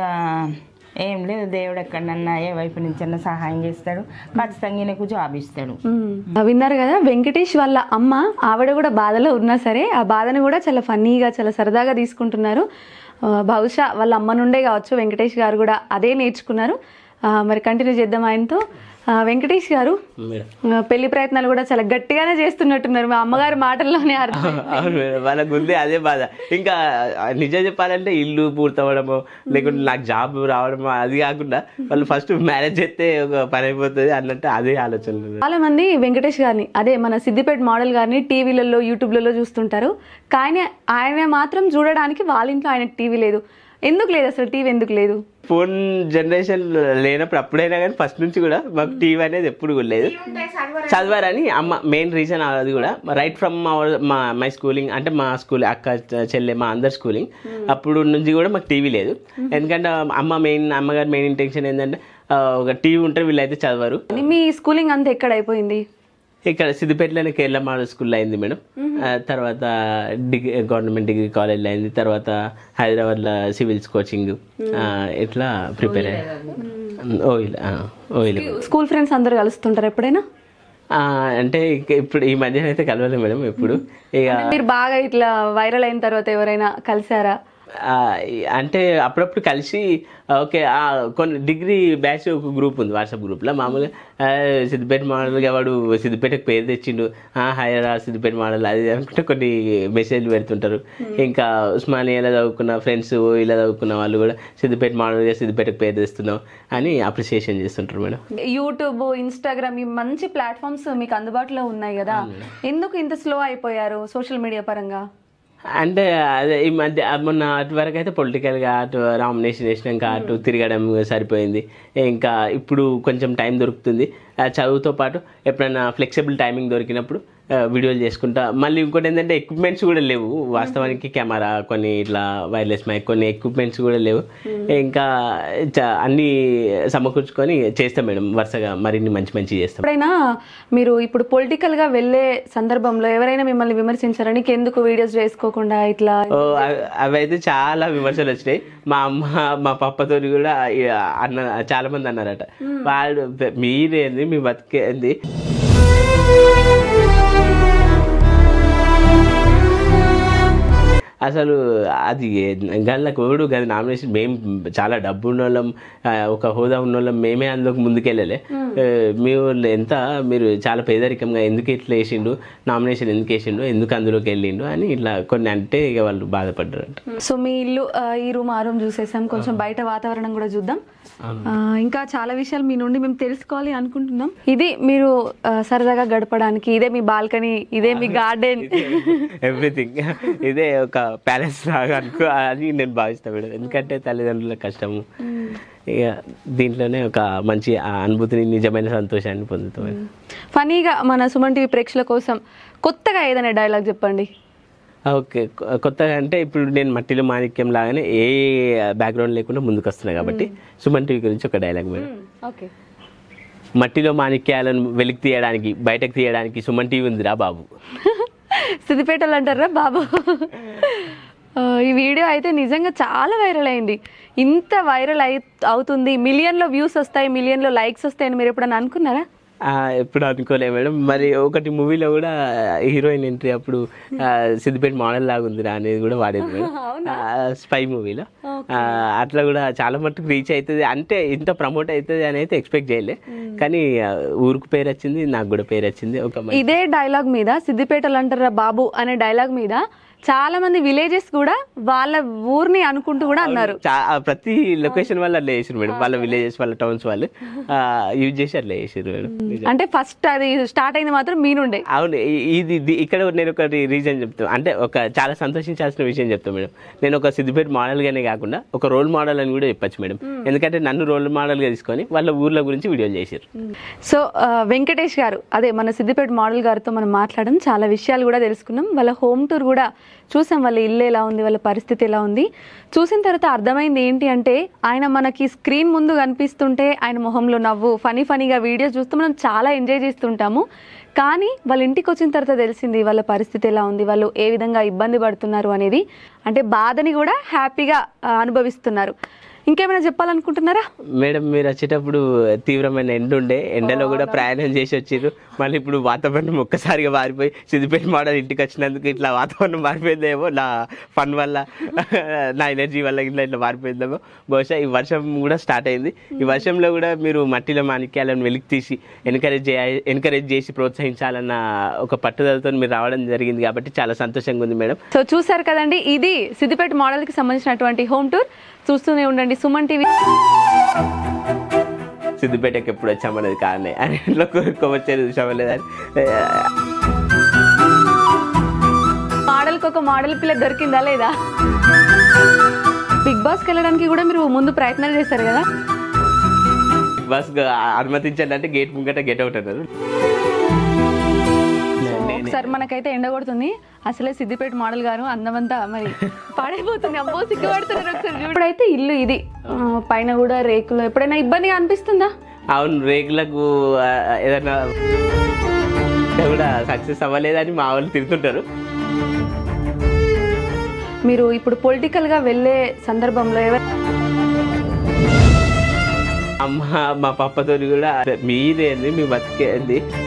ఏం లేదు, దేవుడు ఎక్కడన్నా ఏ వైపు నుంచన్నా సహాయం చేస్తాడు, ఖచ్చితంగా ఈయనకు జాబ్ ఇస్తాడు. విన్నారు కదా, వెంకటేష్ వాళ్ళ అమ్మ ఆవిడ కూడా బాధలో ఉన్నా సరే ఆ బాధను కూడా చాలా ఫన్నీగా చాలా సరదాగా తీసుకుంటున్నారు. బహుశా వాళ్ళ అమ్మ నుండే కావచ్చు వెంకటేష్ గారు కూడా అదే నేర్చుకున్నారు. మరి కంటిన్యూ చేద్దాం ఆయనతో. వెంకటేష్ గారు, పెళ్లి ప్రయత్నాలు కూడా చాలా గట్టిగానే చేస్తున్నట్టున్నారు, మా అమ్మగారి మాటల్లోనే అర్థం. అవును మేడం, వాళ్ళకు ఉంది అదే బాధ. ఇంకా నిజం చెప్పాలంటే ఇల్లు పూర్తవడము లేకుంటే నాకు జాబ్ రావడము అది కాకుండా వాళ్ళు ఫస్ట్ మ్యారేజ్ చేస్తే ఒక పని అయిపోతుంది అన్నట్టు అదే ఆలోచన. చాలా మంది వెంకటేష్ గారిని, అదే మన సిద్దిపేట మోడల్ గారిని టీవీలలో యూట్యూబ్లలో చూస్తుంటారు. కానీ ఆయన మాత్రం చూడడానికి వాళ్ళ ఇంట్లో ఆయన టీవీ లేదు. ఎందుకు లేదు అసలు? టీవీ ఎందుకు లేదు? ఫోన్ జనరేషన్ లేనప్పుడు అప్పుడైనా కానీ ఫస్ట్ నుంచి కూడా మాకు టీవీ అనేది ఎప్పుడు కూడా లేదు. చదవారని అమ్మ మెయిన్ రీజన్ అది కూడా. రైట్ ఫ్రమ్ మై స్కూలింగ్, అంటే మా స్కూల్ అక్క చెల్లె మా అందరి స్కూలింగ్ అప్పుడు నుంచి కూడా మాకు టీవీ లేదు. ఎందుకంటే అమ్మగారి మెయిన్ ఇంటెన్షన్ ఏంటంటే ఒక టీవీ ఉంటే వీళ్ళైతే చదవరు. మీ స్కూలింగ్ అంతా ఎక్కడ అయిపోయింది? ఇక్కడ సిద్దిపేటలోనే కేరళ మోడల్ స్కూల్లో అయింది మేడం. తర్వాత గవర్నమెంట్ డిగ్రీ కాలేజ్లో అయింది. తర్వాత హైదరాబాద్లో సివిల్స్ కోచింగ్ ఇట్లా ప్రిపేర్ అయ్యాను. ఓయిల్ స్కూల్ ఫ్రెండ్స్ అందరు కలుస్తుంటారు ఎప్పుడైనా? అంటే ఇప్పుడు ఈ మధ్యన అయితే కలవలేదు మేడం ఎప్పుడు. ఇక మీరు బాగా ఇట్లా వైరల్ అయిన తర్వాత ఎవరైనా కలిసారా? అంటే అప్పుడప్పుడు కలిసి ఓకే కొన్ని డిగ్రీ బ్యాచ్ ఒక గ్రూప్ ఉంది వాట్సాప్ గ్రూప్లో. మామూలుగా సిద్దిపేట మోడల్గా వాడు సిద్దిపేటకు పేరు తెచ్చిండు, హైరా సిద్దిపేట మోడల్ అది అనుకుంటే కొన్ని మెసేజ్లు పెడుతుంటారు. ఇంకా ఉస్మానియాలో చదువుకున్న ఫ్రెండ్స్ ఇలా చదువుకున్న వాళ్ళు కూడా సిద్దిపేట మోడల్గా సిద్దిపేటకు పేరు తెస్తున్నాం అని అప్రిసియేషన్ చేస్తుంటారు మేడం. యూట్యూబ్, ఇన్స్టాగ్రామ్ ఈ మంచి ప్లాట్ఫామ్స్ మీకు అందుబాటులో ఉన్నాయి కదా, ఎందుకు ఇంత స్లో అయిపోయారు సోషల్ మీడియా పరంగా? అంటే అదే ఈ మధ్య మొన్న అటు వరకు అయితే పొలిటికల్గా అటు నామినేషన్ వేసినాక అటు తిరగడం సరిపోయింది. ఇంకా ఇప్పుడు కొంచెం టైం దొరుకుతుంది. చదువుతో పాటు ఎప్పుడైనా ఫ్లెక్సిబుల్ టైమింగ్ దొరికినప్పుడు వీడియోలు చేసుకుంటా. మళ్ళీ ఇంకోటి ఏంటంటే ఎక్విప్మెంట్స్ కూడా లేవు వాస్తవానికి, కెమెరా కొన్ని ఇట్లా వైర్లెస్ మైక్ కొన్ని ఎక్విప్మెంట్స్ కూడా లేవు. ఇంకా అన్నీ సమకూర్చుకొని చేస్తాం మేడం, వరుసగా మరిన్ని మంచి చేస్తాం. ఎప్పుడైనా మీరు ఇప్పుడు పొలిటికల్గా వెళ్ళే సందర్భంలో ఎవరైనా మిమ్మల్ని విమర్శించారా, నీకు ఎందుకు వీడియోస్ చేసుకోకుండా ఇట్లా? అవి అయితే చాలా విమర్శలు వచ్చినాయి. మా అమ్మ మా పప్పతో కూడా చాలా మంది అన్నారట, వాళ్ళు మీరేంది మీ బతికేంది, అసలు అది గళ్ళకు ఓడు గది నామినేషన్ మేము చాలా డబ్బు ఉన్నోళ్ళం, ఒక హోదా ఉన్నోళ్ళం, మేమే అందులోకి ముందుకెళ్ళలే. మీ వాళ్ళు ఎంత మీరు చాలా పేదరికంగా ఎందుకు ఇట్లా వేసిండు, నామినేషన్ ఎందుకు వేసిండు, ఎందుకు అందులోకి వెళ్ళిండు అని ఇట్లా కొన్ని అంటే ఇక వాళ్ళు బాధపడ్డారంట. సో మీ ఇల్లు ఈ రూమ్ ఆ రూమ్ చూసేసాం, కొంచెం బయట వాతావరణం కూడా చూద్దాం. ఇంకా చాలా విషయాలు మీ నుండి మేము తెలుసుకోవాలి అనుకుంటున్నాం. ఇది మీరు సరదాగా గడపడానికి, ఇదే మీ బాల్కనీ, ఇదే మీ గార్డెన్, ఎవ్రీథింగ్ ఇదే ఒక ప్యాలెస్ లాగా అనుకో అని నేను భావిస్తాను మేడం. ఎందుకంటే తల్లిదండ్రుల కష్టము, ఇక దీంట్లోనే ఒక మంచి అనుభూతిని, నిజమైన సంతోషాన్ని పొందుతాం. ఫనీగా మన సుమన్ టీవీ ప్రేక్షకుల కోసం కొత్తగా ఏదైనా డైలాగ్ చెప్పండి. ఓకే, కొత్తగా అంటే ఇప్పుడు నేను మట్టిలో మాణిక్యం లాగానే ఏ బ్యాక్గ్రౌండ్ లేకుండా ముందుకు వస్తున్నాను కాబట్టి సుమన్ టీవీ గురించి ఒక డైలాగ్ మేడం. ఓకే. మట్టిలో మాణిక్యాలను వెలికి తీయడానికి, బయటకు తీయడానికి సుమన్ టీవీ ఉందిరా బాబు. సిద్దిపేటలు అంటారా బాబు. ఈ వీడియో అయితే నిజంగా చాలా వైరల్ అయింది. ఇంత వైరల్ అవుతుంది, మిలియన్లో వ్యూస్ వస్తాయి, మిలియన్లో లైక్స్ వస్తాయని మీరు ఎప్పుడన్నా అనుకున్నారా? ఎప్పుడు అనుకోలే మేడం. మరి ఒకటి మూవీలో కూడా హీరోయిన్ ఎంట్రీ అప్పుడు సిద్దిపేట మోడల్ లాగా ఉందిరా అనేది కూడా వాడేది మేడం, స్పై మూవీలో. అట్లా కూడా చాలా మట్టుకు రీచ్ అవుతుంది, అంటే ఇంత ప్రమోట్ అవుతుంది అని అయితే ఎక్స్పెక్ట్ చేయలే. కానీ ఊరికి పేరు వచ్చింది, నాకు కూడా పేరు వచ్చింది. ఇదే డైలాగ్ మీద, సిద్దిపేటలు అంటారా బాబు అనే డైలాగ్ మీద చాలా మంది విలేజెస్ కూడా వాళ్ళ ఊరిని అనుకుంటూ కూడా అన్నారు. ప్రతి లొకేషన్ వాళ్ళు అట్లా చేసారు మేడం, వాళ్ళ విలేజెస్ వాళ్ళ టౌన్స్ వాళ్ళు యూజ్ చేసి అట్లా చేసారు మేడం. అంటే ఫస్ట్ అది స్టార్ట్ అయింది మాత్రం మీ నుండే. అవును, ఇది ఇక్కడ నేను ఒకటి రీజన్ చెప్తాను, అంటే ఒక చాలా సంతోషించాల్సిన విషయం చెప్తాను మేడం. నేను ఒక సిద్దిపేట మోడల్ గానే కాకుండా ఒక రోల్ మోడల్ అని కూడా చెప్పచ్చు మేడం. ఎందుకంటే నన్ను రోల్ మోడల్ గా తీసుకొని వాళ్ళ ఊర్ల గురించి వీడియోలు చేశారు. సో వెంకటేష్ గారు, అదే మన సిద్దిపేట మోడల్ గారితో మనం మాట్లాడడం, చాలా విషయాలు కూడా తెలుసుకున్నాం. వాళ్ళ హోమ్ టూర్ కూడా చూసాం, వాళ్ళ ఇల్లు ఎలా ఉంది, వాళ్ళ పరిస్థితి ఎలా ఉంది. చూసిన తర్వాత అర్థమైంది ఏంటి అంటే, ఆయన మనకి స్క్రీన్ ముందు కనిపిస్తుంటే ఆయన మొహంలో నవ్వు, ఫనీగా వీడియోస్ చూస్తూ మనం చాలా ఎంజాయ్ చేస్తుంటాము. కానీ వాళ్ళ ఇంటికి వచ్చిన తర్వాత తెలిసింది వాళ్ళ పరిస్థితి ఎలా ఉంది, వాళ్ళు ఏ విధంగా ఇబ్బంది పడుతున్నారు అనేది. అంటే బాధని కూడా హ్యాపీగా అనుభవిస్తున్నారు. ఇంకేమైనా చెప్పాలనుకుంటున్నారా మేడం? మీరు వచ్చేటప్పుడు తీవ్రమైన ఎండ ఉండే, ఎండలో కూడా ప్రయాణం చేసి వచ్చిర్రు. మళ్ళీ ఇప్పుడు వాతావరణం ఒక్కసారిగా మారిపోయి సిద్దిపేట మోడల్ ఇంటికి వచ్చినందుకు ఇట్లా వాతావరణం మారిపోయిందేమో, నా ఫన్ వల్ల, నా ఎనర్జీ వల్ల ఇట్లా మారిపోయిందేమో. బహుశా ఈ వర్షం కూడా స్టార్ట్ అయింది. ఈ వర్షంలో కూడా మీరు మట్టిలో మాణిక్యాలను వెలికి తీసి ఎంకరేజ్ చేసి ప్రోత్సహించాలన్న ఒక పట్టుదలతో మీరు రావడం జరిగింది కాబట్టి చాలా సంతోషంగా ఉంది మేడం. సో చూసారు కదండి, ఇది సిద్దిపేట మోడల్కి సంబంధించినటువంటి హోమ్ టూర్. చూస్తూనే ఉండండి సుమన్ టీవీ. సిద్దిపేటకి ఎప్పుడు వచ్చామనేది కారణే అని ఇంట్లో కోరుకోవచ్చేది చూసామలేదని. మోడల్కి ఒక మోడల్ పిల్ల దొరికిందా లేదా? బిగ్ బాస్కి వెళ్ళడానికి కూడా మీరు ముందు ప్రయత్నాలు చేశారు కదా? బిగ్ బాస్ అనుమతించండి అంటే గేట్ ముంగట గెట్ అవుట్ అన్నారు. ఒకసారి మనకైతే ఎండ కొడుతుంది, అసలే సిద్దిపేట మోడల్ గారు అందమంతా మరి పాడైపోతుంది, అబ్బో సిగ్గుపడుతున్నారు. ఒకసారి ఇప్పుడైతే ఇల్లు ఇది, పైన కూడా రేకులు. ఎప్పుడైనా ఇబ్బందిగా అనిపిస్తుందా? అవును, రేకులకు ఏదైనా కూడా సక్సెస్ అవ్వలేదని మా వాళ్ళు తిరుగుతుంటారు. మీరు ఇప్పుడు పొలిటికల్గా వెళ్ళే సందర్భంలో అమ్మ మా పప్పతో కూడా మీరేంది మీ బతికేంది